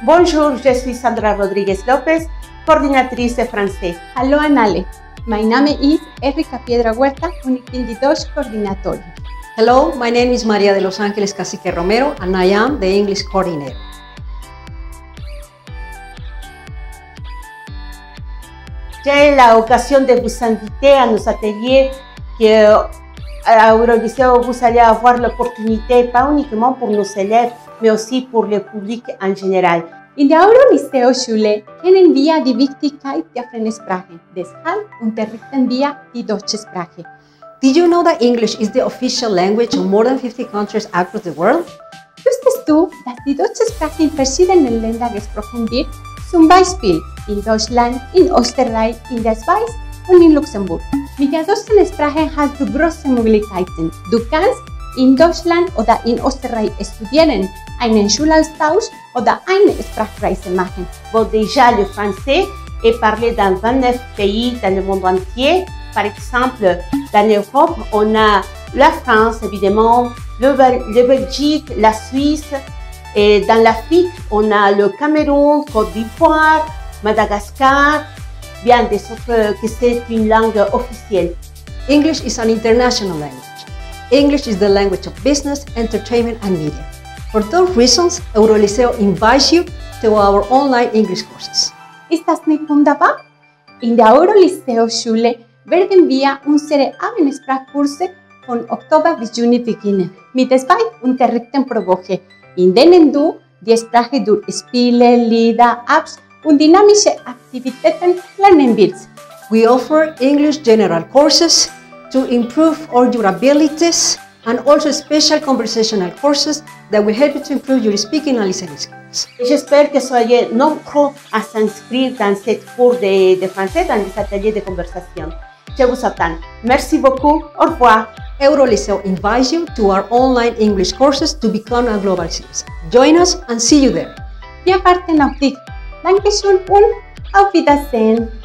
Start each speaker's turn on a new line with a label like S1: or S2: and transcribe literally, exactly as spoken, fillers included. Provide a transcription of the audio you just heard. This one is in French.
S1: Bonjour, je suis Sandra Rodriguez Lopez, coordinatrice de français.
S2: Hallo Annale, mein Name ist Erika Piedra Huerta und ich bin die Deutsch-Koordinatorin.
S3: Hello, my name is Maria de Los Ángeles Cacique Romero and I am the English Coordinator.
S1: J'ai l'occasion de vous inviter à nos ateliers que à Eurolycée vous allez avoir l'opportunité, pas uniquement pour nos élèves, mais aussi pour le public en général.
S2: In der Eurolyceo-Schule kennen wir die Wichtigkeit der Fremdsprache. Deshalb unterrichten wir die deutsche Sprache.
S3: Did you know that English is the official language of more than fifty countries across the world?
S2: Wusstest du, dass die deutsche Sprache in verschiedenen Ländern gesprochen wird? Zum Beispiel in Deutschland, in Österreich, in der Schweiz und in Luxemburg. Mit der deutschen Sprache hast du große Möglichkeiten. Du kannst in Deutschland oder in Österreich studieren, einen Schulaustausch oder eine Sprachreise machen.
S1: Bon, déjà, le français est parlé dans vingt-neuf pays dans le monde entier. Par exemple, dans l'Europe, on a la France, évidemment, le, Bel le Belgique, la Suisse. Et dans l'Afrique, on a le Cameroun, Côte d'Ivoire, Madagascar, bien des autres que c'est une langue officielle.
S3: English is an international language. English is the language of business, entertainment and media. For those reasons, Eurolyceo invites you to our online English courses.
S2: Ist das nicht wunderbar? In der Eurolyceo-Schule werden wir unsere Abendsprachkurse von Oktober bis Juni beginnen, mit zwei Unterrichten pro Woche, in denen du die Sprache durch Spiele, Lieder, Apps und dynamische Aktivitäten lernen willst.
S3: We offer English general courses to improve all your abilities and also special conversational courses that will help you to improve your speaking and listening skills.
S1: J'espère que soyez nombreux à s'inscrire dans cette cours de, de français, dans les ateliers de conversation. Je vous attends. Merci beaucoup. Au revoir.
S3: Eurolyceo invites you to our online English courses to become a global citizen. Join us and see you there.
S2: Wir warten auf dich. Dankeschön und auf Wiedersehen.